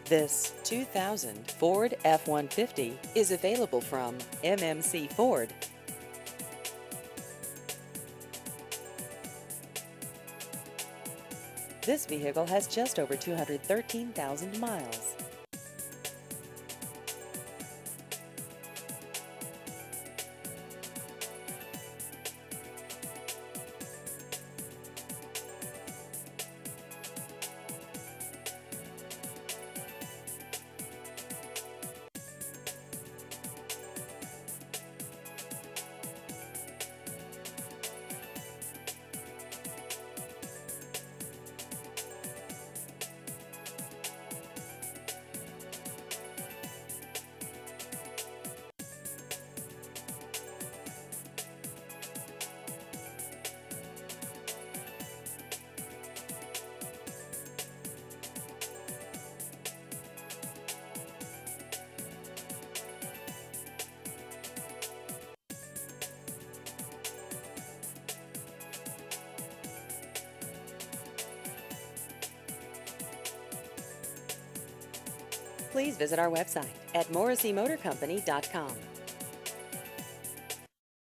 This 2000 Ford F-150 is available from MMC Ford. This vehicle has just over 213,000 miles. Please visit our website at morrisseymotorcompany.com.